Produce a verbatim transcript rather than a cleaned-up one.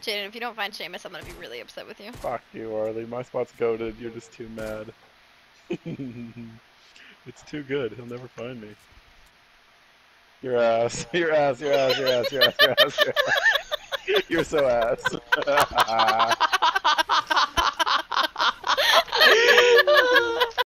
Jaden, if you don't find Seamus, I'm gonna be really upset with you. Fuck you, Arlie. My spot's goated. You're just too mad. It's too good. He'll never find me. Your ass. Your ass. Your ass. Your ass. Your ass. Your ass. Your ass. You're so ass.